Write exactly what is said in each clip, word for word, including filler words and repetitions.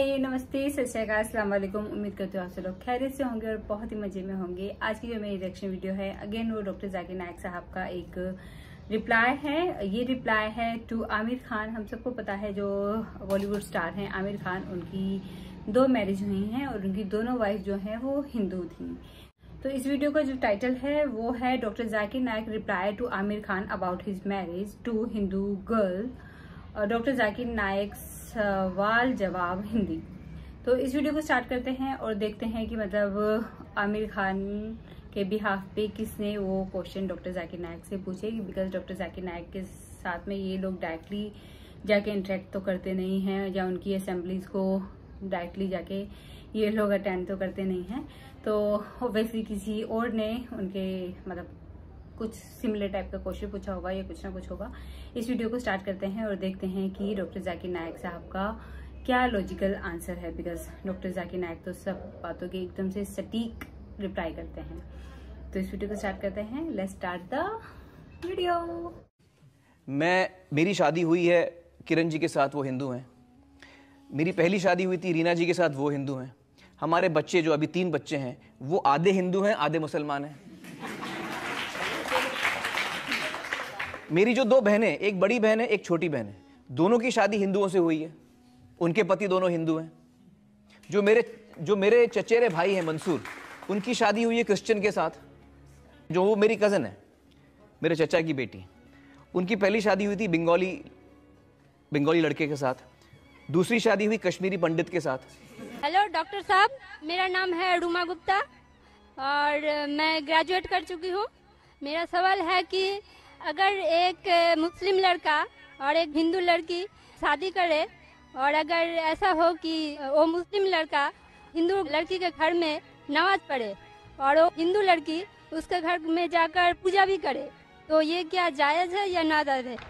हाय, नमस्ते, सत श्री अकाल, अस्सलाम वालेकुम। उम्मीद करते हो आप सब लोग खैरियत से होंगे और बहुत ही मजे में होंगे। आज की जो मेरी रिएक्शन वीडियो है, अगेन वो डॉक्टर जाकिर नायक साहब का एक रिप्लाई है। ये रिप्लाई है टू आमिर खान। हम सबको पता है जो बॉलीवुड स्टार हैं आमिर खान, उनकी दो मैरिज हुई हैं और उनकी दोनों वाइफ जो हैं वो हिंदू थी। तो इस वीडियो का जो टाइटल है वो है doctor Zakir Naik reply to Aamir Khan about his marriage to Hindu girl. Doctor Zakir Naik सवाल जवाब हिंदी। तो इस वीडियो को स्टार्ट करते हैं और देखते हैं कि मतलब आमिर खान के बिहाफ पे किसने वो क्वेश्चन डॉक्टर जाकिर नायक से पूछे, बिकॉज डॉक्टर जाकिर नायक के साथ में ये लोग डायरेक्टली जाके इंटरेक्ट तो करते नहीं हैं, या उनकी असेंबलीज को डायरेक्टली जाके ये लोग अटेंड तो करते नहीं हैं। तो ऑब्वियसली किसी और ने उनके मतलब कुछ सिमिलर टाइप का क्वेश्चन पूछा होगा या कुछ ना कुछ होगा। इस वीडियो को स्टार्ट करते हैं और देखते हैं कि डॉक्टर जाकिर नायक साहब का क्या लॉजिकल आंसर है, बिकॉज डॉक्टर जाकिर नायक तो सब बातों के एकदम से सटीक रिप्लाई करते हैं। तो इस वीडियो को स्टार्ट करते हैं। Let's start the video. मैं मेरी शादी हुई है किरण जी के साथ, वो हिंदू हैं। मेरी पहली शादी हुई थी रीना जी के साथ, वो हिंदू हैं। हमारे बच्चे जो अभी तीन बच्चे हैं वो आधे हिंदू हैं आधे मुसलमान हैं। मेरी जो दो बहनें, एक बड़ी बहन है एक छोटी बहन है, दोनों की शादी हिंदुओं से हुई है, उनके पति दोनों हिंदू हैं। जो मेरे जो मेरे चचेरे भाई हैं मंसूर, उनकी शादी हुई है क्रिश्चियन के साथ, जो वो मेरी कज़न है, मेरे चचा की बेटी। उनकी पहली शादी हुई थी बंगाली बंगाली लड़के के साथ, दूसरी शादी हुई कश्मीरी पंडित के साथ। हेलो डॉक्टर साहब, मेरा नाम है रुमा गुप्ता और मैं ग्रेजुएट कर चुकी हूँ। मेरा सवाल है कि अगर एक मुस्लिम लड़का और एक हिंदू लड़की शादी करे और अगर ऐसा हो कि वो मुस्लिम लड़का हिंदू लड़की के घर में नमाज पढ़े और वो हिंदू लड़की उसके घर में जाकर पूजा भी करे, तो ये क्या जायज़ है या नाजायज़ है?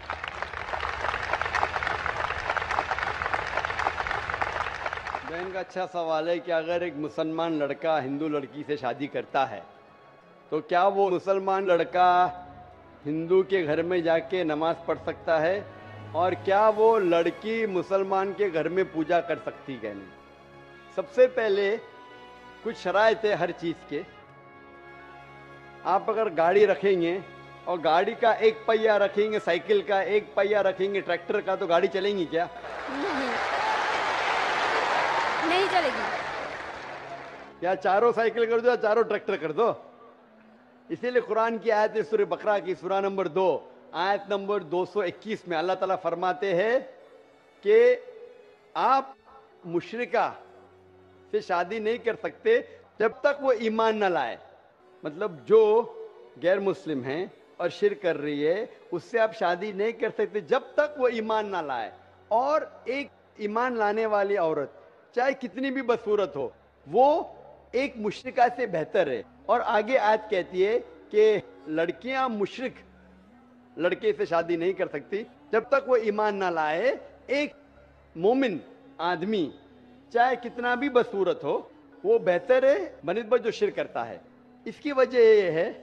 बहन का अच्छा सवाल है कि अगर एक मुसलमान लड़का हिंदू लड़की से शादी करता है तो क्या वो मुसलमान लड़का हिंदू के घर में जाके नमाज पढ़ सकता है, और क्या वो लड़की मुसलमान के घर में पूजा कर सकती है? नहीं। सबसे पहले कुछ शराइत है हर चीज़ के। आप अगर गाड़ी रखेंगे और गाड़ी का एक पहिया रखेंगे, साइकिल का एक पहिया रखेंगे, ट्रैक्टर का, तो गाड़ी चलेंगी क्या? नहीं, नहीं चलेगी। या चारों साइकिल कर दो या चारों ट्रैक्टर कर दो। इसीलिए कुरान की आयत है सूरह बकरा की सूरा नंबर दो आयत नंबर दो सौ इक्कीस में अल्लाह ताला फरमाते हैं कि आप मुशरिका से शादी नहीं कर सकते जब तक वो ईमान न लाए। मतलब जो गैर मुस्लिम हैं और शिर्क कर रही है उससे आप शादी नहीं कर सकते जब तक वो ईमान ना लाए। और एक ईमान लाने वाली औरत चाहे कितनी भी बदसूरत हो, वो एक मुशरिका से बेहतर है। और आगे आयत कहती है कि लड़कियां मुशरिक लड़के से शादी नहीं कर सकती जब तक वो ईमान ना लाए। एक मोमिन आदमी चाहे कितना भी बदसूरत हो, वो बेहतर है बनिस्बत जो शिर्क करता है। इसकी वजह यह है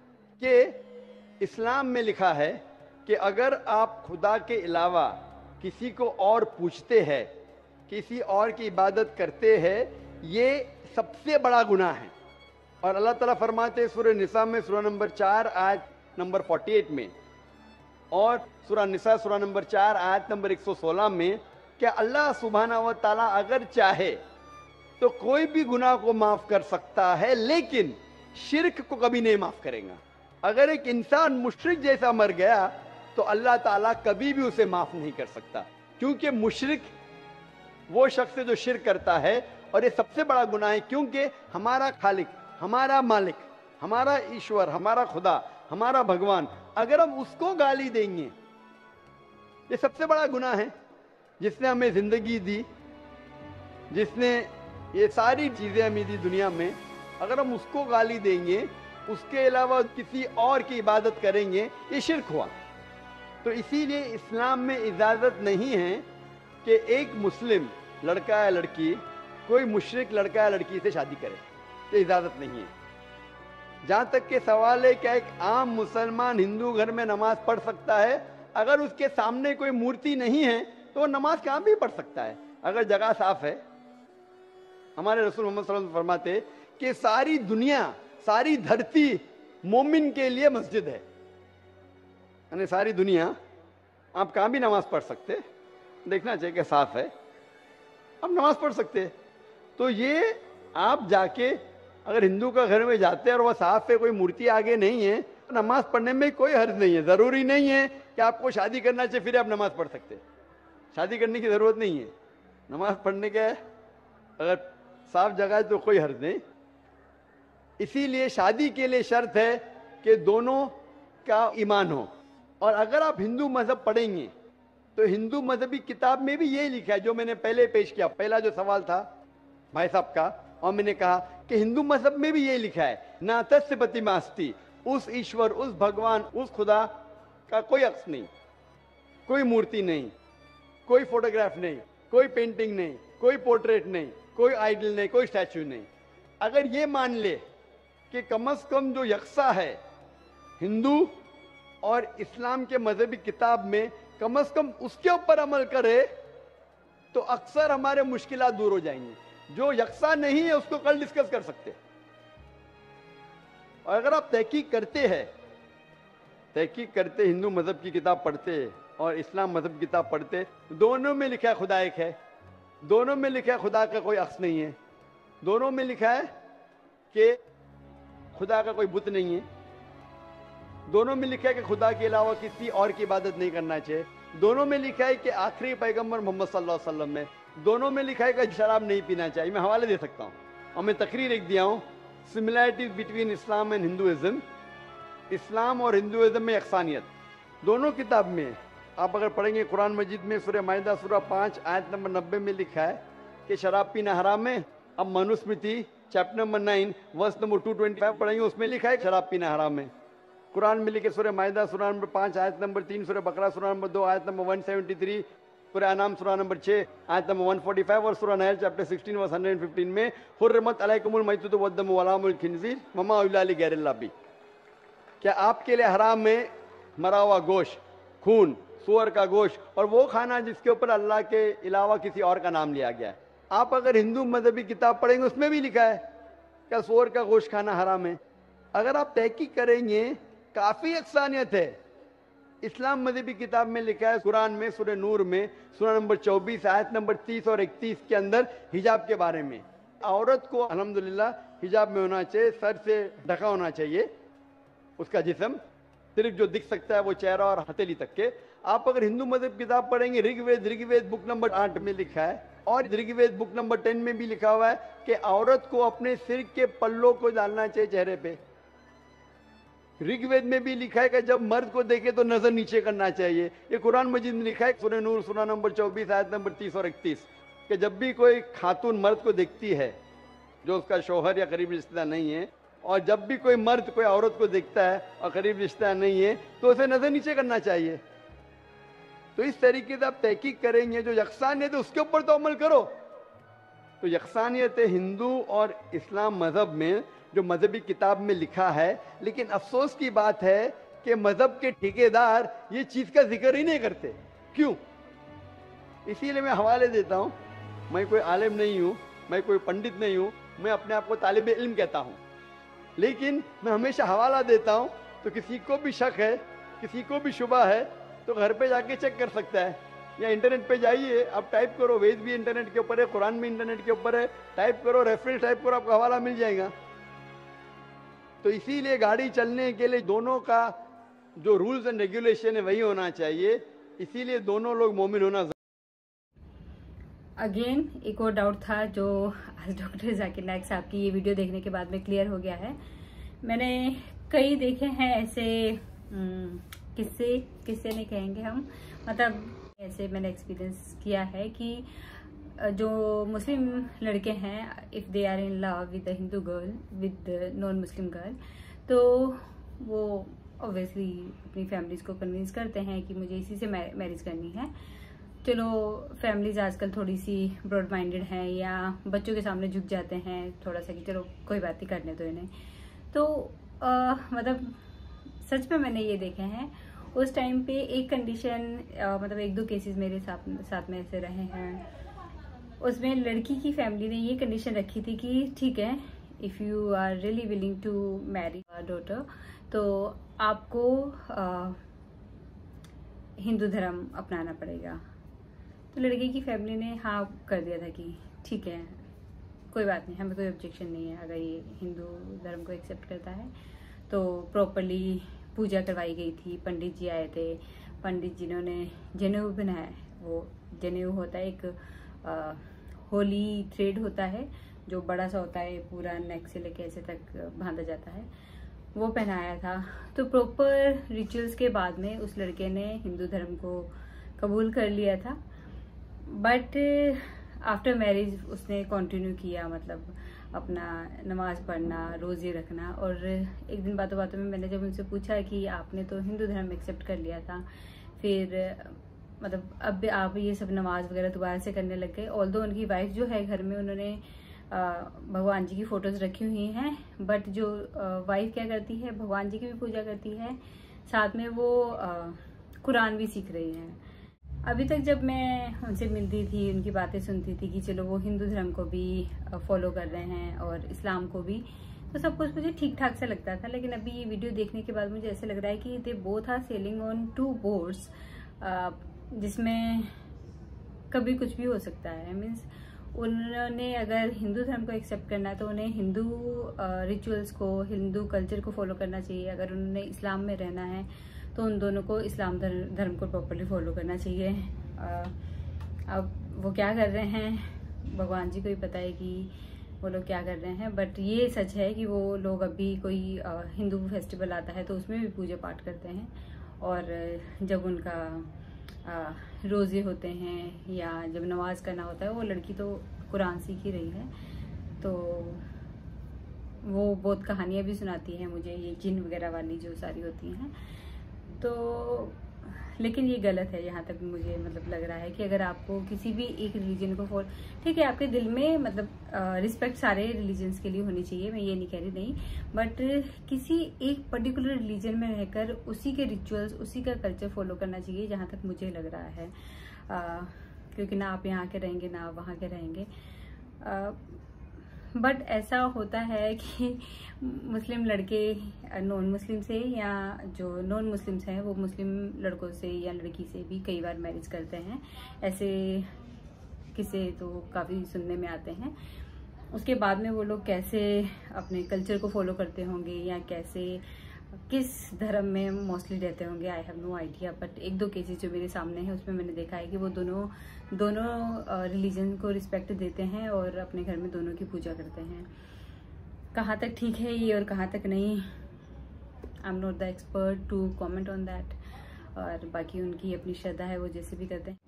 कि इस्लाम में लिखा है कि अगर आप खुदा के अलावा किसी को और पूछते हैं, किसी और की इबादत करते हैं, ये सबसे बड़ा गुनाह है। और अल्लाह ताला फरमाते हैं सूरह निसा में सूरा नंबर चार आयत नंबर अड़तालीस में, और सूरा निसा सूरा नंबर चार आयत नंबर एक सौ सोलह में, कि अल्लाह सुब्हाना व तआला अगर चाहे तो कोई भी गुनाह को माफ कर सकता है, लेकिन शिर्क को कभी नहीं माफ करेगा। अगर एक इंसान मुशरिक जैसा मर गया तो अल्लाह ताला कभी भी उसे माफ नहीं कर सकता, क्योंकि मुशरिक वो शख्स है जो शिर्क करता है। और ये सबसे बड़ा गुनाह है, क्योंकि हमारा खालिक, हमारा मालिक, हमारा ईश्वर, हमारा खुदा, हमारा भगवान, अगर हम उसको गाली देंगे, ये सबसे बड़ा गुनाह है। जिसने हमें जिंदगी दी, जिसने ये सारी चीजें हमें दी दुनिया में, अगर हम उसको गाली देंगे, उसके अलावा किसी और की इबादत करेंगे, ये शिर्क हुआ। तो इसीलिए इस्लाम में इजाजत नहीं है कि एक मुस्लिम लड़का या लड़की कोई मुशरिक लड़का या लड़की से शादी करे, ये इजाजत नहीं है। जहां तक के सवाल है क्या एक आम मुसलमान हिंदू घर में नमाज पढ़ सकता है, अगर उसके सामने कोई मूर्ति नहीं है तो वो नमाज कहाँ भी पढ़ सकता है। अगर जगह साफ है, हमारे रसूल मोहम्मद सल्लल्लाहु अलैहि वसल्लम फरमाते कि सारी दुनिया, सारी धरती मोमिन के लिए मस्जिद है। यानी सारी दुनिया, आप कहाँ भी नमाज पढ़ सकते, देखना चाहिए कि साफ है, आप नमाज पढ़ सकते। तो ये आप जाके अगर हिंदू का घर में जाते हैं और वह साफ है, कोई मूर्ति आगे नहीं है, तो नमाज पढ़ने में कोई हर्ज नहीं है। जरूरी नहीं है कि आपको शादी करना चाहिए फिर आप नमाज पढ़ सकते, शादी करने की जरूरत नहीं है, नमाज पढ़ने के अगर साफ जगह है तो कोई हर्ज नहीं। इसीलिए शादी के लिए शर्त है कि दोनों का ईमान हो। और अगर आप हिंदू मजहब पढ़ेंगे तो हिंदू मजहबी किताब में भी यही लिखा है जो मैंने पहले पेश किया, पहला जो सवाल था भाई साहब का, और मैंने कहा कि हिंदू मजहब में भी यही लिखा है, ना तस्य प्रतिमास्ति, उस ईश्वर, उस भगवान, उस खुदा का कोई अक्स नहीं, कोई मूर्ति नहीं, कोई फोटोग्राफ नहीं, कोई पेंटिंग नहीं, कोई पोर्ट्रेट नहीं, कोई आइडल नहीं, कोई स्टैचू नहीं। अगर ये मान ले कि कम से कम जो यकसा है हिंदू और इस्लाम के मजहबी किताब में, कम से कम उसके ऊपर अमल करे तो अक्सर हमारे मुश्किलात दूर हो जाएंगी। जो यकसा नहीं है उसको कल डिस्कस कर सकते। और अगर आप तहकीक करते हैं, तहकीक करते, हिंदू मजहब की किताब पढ़ते और इस्लाम मजहब की किताब पढ़ते, दोनों में लिखा है खुदा एक है, दोनों में लिखा है खुदा का कोई अक्स नहीं है, दोनों में लिखा है कि खुदा का कोई बुत नहीं है, दोनों में लिखा है कि खुदा के अलावा किसी और की इबादत नहीं करना चाहिए, दोनों में लिखा है कि आखिरी पैगंबर मोहम्मद सल्लल्लाहु अलैहि वसल्लम में, दोनों में लिखा है कि शराब नहीं पीना चाहिए। मैं हवाले दे सकता हूँ और मैं तकरीर एक दिया हूँ, similarities between Islam and Hinduism, Islam और हिंदुइज्म में यकसानियत, दोनों किताब में आप अगर पढ़ेंगे कुरान मजीद में सूरह माइदा सूरह पाँच आयत नंबर नब्बे में लिखा है कि शराब पीना हराम है। अब Manusmriti chapter number nine verse number two twenty five पढ़ेंगे, उसमें लिखा है शराब पीना हराम है। कुरान में लिखे सूरह माइदा सूरह नंबर पाँच आयत नंबर तीन, सूरह बकरा सूरह नंबर दो आयत नंबर वन सेवेंटी थ्री, सूरह अनाम सूरह नंबर छः आयत नंबर वन फोर्टी फाइव और सूरह नहल chapter sixteen verse hundred fifteen में हुर्रिमत अलैकुमुल मैततु वद्दमु वलहमुल खिंज़ीर वमा उहिल्ला लिगैरिल्लाह बिही, क्या आपके लिए हराम है मरा हुआ गोश्त, खून, सुअर का गोश्त और वो खाना जिसके ऊपर अल्लाह के अलावा किसी और का नाम लिया गया है। आप अगर हिंदू मजहबी किताब पढ़ेंगे उसमें भी लिखा है क्या सुअर का गोश्त खाना हराम है। अगर आप तहकीक करेंगे काफी अक्सानियत है। इस्लाम मजहबी किताब में लिखा है कुरान में सूरह नूर में सूरह नंबर चौबीस आयत नंबर तीस और इकतीस के अंदर हिजाब के बारे में, औरत को अल्हम्दुलिल्लाह हिजाब में होना चाहिए, सर से ढका होना चाहिए उसका जिस्म, सिर्फ जो दिख सकता है वो चेहरा और हथेली तक के। आप अगर हिंदू मजहब किताब पढ़ेंगे ऋग्वेद ऋग्वेद बुक नंबर आठ में लिखा है और ऋग्वेद बुक नंबर टेन में भी लिखा हुआ है कि औरत को अपने सिर के पल्लों को डालना चाहिए चेहरे पे। ऋग्वेद में भी लिखा है कि जब मर्द को देखे तो नजर नीचे करना चाहिए। ये कुरान मजीद में लिखा है सूरह नूर सूरह नंबर चौबीस आयत नंबर तीस और इकतीस कि जब भी कोई खातून मर्द को देखती है जो उसका शौहर या करीबी रिश्तेदार नहीं है, और जब भी कोई मर्द कोई औरत को देखता है और करीब रिश्तेदार नहीं है तो उसे नजर नीचे करना चाहिए। तो इस तरीके से आप तहकीक करेंगे, जो यकसानियत है उसके ऊपर तो अमल करो। तो यकसानियत हिंदू और इस्लाम मजहब में जो मजहबी किताब में लिखा है, लेकिन अफसोस की बात है कि मजहब के ठेकेदार ये चीज का जिक्र ही नहीं करते। क्यों? इसीलिए मैं हवाले देता हूं, मैं कोई आलिम नहीं हूं, मैं कोई पंडित नहीं हूं, मैं अपने आप को तालिब इल्म कहता हूं, लेकिन मैं हमेशा हवाला देता हूं। तो किसी को भी शक है, किसी को भी शुबा है तो घर पे जाके चेक कर सकता है, या इंटरनेट पे जाइए, आप टाइप करो, वेद भी इंटरनेट के ऊपर है, कुरान भी इंटरनेट के ऊपर है, टाइप करो, रेफरेंस टाइप करो, आपको हवाला मिल जाएगा। तो इसीलिए गाड़ी चलने के लिए दोनों का जो रूल्स एंड रेगुलेशन है वही होना चाहिए, इसीलिए दोनों लोग मोमिन होना। अगेन एक और डाउट था जो आज डॉक्टर जाकिर नाइक साहब की ये वीडियो देखने के बाद में क्लियर हो गया है। मैंने कई देखे हैं ऐसे किस्से, किस्से नहीं कहेंगे हम, मतलब ऐसे मैंने एक्सपीरियंस किया है कि जो मुस्लिम लड़के हैं, if they are in love with the Hindu girl with non Muslim girl, तो वो ऑब्वियसली अपनी फैमिलीज को कन्विंस करते हैं कि मुझे इसी से मैरिज करनी है। चलो फैमिलीज आजकल थोड़ी सी ब्रॉड माइंडेड हैं या बच्चों के सामने झुक जाते हैं थोड़ा सा कि चलो कोई बात नहीं करने दो इन्हें। तो आ, मतलब सच में मैंने ये देखे हैं। उस टाइम पे एक कंडीशन, मतलब एक दो केसेस मेरे साथ साथ में ऐसे रहे हैं उसमें लड़की की फैमिली ने ये कंडीशन रखी थी कि ठीक है, if you are really willing to marry daughter तो आपको आ, हिंदू धर्म अपनाना पड़ेगा। तो लड़के की फैमिली ने हाँ कर दिया था कि ठीक है, कोई बात नहीं, हमें कोई ऑब्जेक्शन नहीं है अगर ये हिंदू धर्म को एक्सेप्ट करता है। तो प्रॉपरली पूजा करवाई गई थी, पंडित जी आए थे, पंडित जिन्होंने जनेऊ बनाया। वो जनेऊ होता है एक आ, होली थ्रेड होता है जो बड़ा सा होता है, पूरा नेक से लेके ऐसे तक बांधा जाता है, वो पहनाया था। तो प्रॉपर रिचुअल्स के बाद में उस लड़के ने हिंदू धर्म को कबूल कर लिया था। बट आफ्टर मैरिज उसने कंटिन्यू किया, मतलब अपना नमाज पढ़ना, रोजे रखना। और एक दिन बातों बातों में मैंने जब उनसे पूछा कि आपने तो हिंदू धर्म एक्सेप्ट कर लिया था, फिर मतलब अब आप ये सब नमाज वगैरह दोबारा से करने लग गए। ऑल्दो उनकी वाइफ जो है घर में, उन्होंने भगवान जी की फोटोज रखी हुई हैं, बट जो वाइफ क्या करती है, भगवान जी की भी पूजा करती है, साथ में वो कुरान भी सीख रही है। अभी तक जब मैं उनसे मिलती थी, उनकी बातें सुनती थी कि चलो वो हिंदू धर्म को भी फॉलो कर रहे हैं और इस्लाम को भी, तो सब कुछ मुझे ठीक ठाक सा लगता था। लेकिन अभी ये वीडियो देखने के बाद मुझे ऐसा लग रहा है कि they both are sailing on two boats, जिसमें कभी कुछ भी हो सकता है। मीन्स उन्होंने अगर हिंदू धर्म को एक्सेप्ट करना है तो उन्हें हिंदू रिचुअल्स को, हिंदू कल्चर को फॉलो करना चाहिए। अगर उन्होंने इस्लाम में रहना है तो उन दोनों को इस्लाम धर्म को प्रॉपरली फॉलो करना चाहिए। अब वो क्या कर रहे हैं भगवान जी को ही पता है कि वो लोग क्या कर रहे हैं। बट ये सच है कि वो लोग अभी कोई हिंदू फेस्टिवल आता है तो उसमें भी पूजा पाठ करते हैं, और जब उनका रोज़े होते हैं या जब नमाज करना होता है, वो लड़की तो कुरान सीख ही रही है। तो वो बहुत कहानियाँ भी सुनाती है मुझे, ये जिन वगैरह वाली जो सारी होती हैं। तो लेकिन ये गलत है, यहाँ तक मुझे मतलब लग रहा है कि अगर आपको किसी भी एक रिलीजन को फॉलो, ठीक है आपके दिल में मतलब रिस्पेक्ट सारे रिलीजन्स के लिए होनी चाहिए, मैं ये नहीं कह रही नहीं, बट किसी एक पर्टिकुलर रिलीजन में रहकर उसी के रिचुअल्स, उसी का कल्चर फॉलो करना चाहिए, जहाँ तक मुझे लग रहा है। आ, क्योंकि ना आप यहाँ के रहेंगे ना आप वहाँ के रहेंगे। आ, बट ऐसा होता है कि मुस्लिम लड़के नॉन मुस्लिम से, या जो नॉन मुस्लिम्स हैं वो मुस्लिम लड़कों से या लड़की से भी कई बार मैरिज करते हैं। ऐसे किस्से तो काफ़ी सुनने में आते हैं। उसके बाद में वो लोग कैसे अपने कल्चर को फॉलो करते होंगे या कैसे किस धर्म में मोस्टली रहते होंगे, I have no idea. But एक दो केसेस जो मेरे सामने हैं उसमें मैंने देखा है कि वो दोनों दोनों रिलीजन को रिस्पेक्ट देते हैं और अपने घर में दोनों की पूजा करते हैं। कहाँ तक ठीक है ये और कहाँ तक नहीं, I am not the expert to comment on that. और बाकी उनकी अपनी श्रद्धा है, वो जैसे भी करते हैं।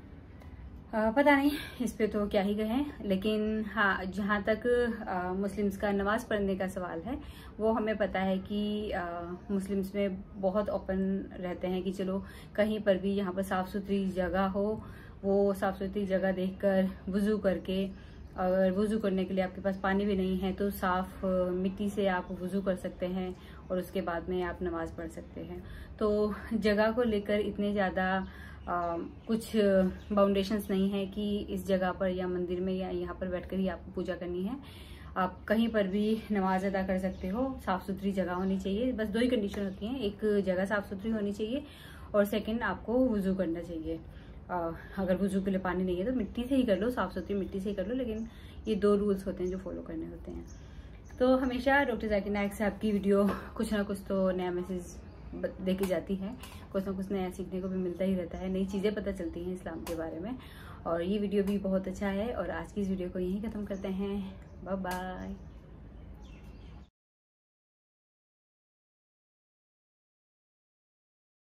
आ, पता नहीं इस पे तो क्या ही कहें। लेकिन हाँ, जहाँ तक मुस्लिम्स का नमाज पढ़ने का सवाल है, वो हमें पता है कि आ, मुस्लिम्स में बहुत ओपन रहते हैं कि चलो कहीं पर भी यहाँ पर साफ़ सुथरी जगह हो, वो साफ़ सुथरी जगह देखकर वुज़ू करके, अगर वुज़ू करने के लिए आपके पास पानी भी नहीं है तो साफ़ मिट्टी से आप वुज़ू कर सकते हैं और उसके बाद में आप नमाज़ पढ़ सकते हैं। तो जगह को लेकर इतने ज़्यादा आ, कुछ बाउंडेशंस नहीं है कि इस जगह पर या मंदिर में या यहाँ पर बैठकर ही आपको पूजा करनी है। आप कहीं पर भी नमाज अदा कर सकते हो, साफ़ सुथरी जगह होनी चाहिए। बस दो ही कंडीशन होती हैं, एक जगह साफ़ सुथरी होनी चाहिए और सेकंड आपको वुज़ू करना चाहिए। आ, अगर वुज़ू के लिए पानी नहीं है तो मिट्टी से ही कर लो, साफ़ सुथरी मिट्टी से ही कर लो। लेकिन ये दो रूल्स होते हैं जो फॉलो करने होते हैं। तो हमेशा डॉक्टर जाकिर नाइक साहब की वीडियो कुछ ना कुछ तो नया मैसेज देखी जाती है, कुछ ना कुछ नया सीखने को भी मिलता ही रहता है, नई चीज़ें पता चलती हैं इस्लाम के बारे में। और ये वीडियो भी बहुत अच्छा है। और आज की इस वीडियो को यहीं ख़त्म करते हैं। Bye bye.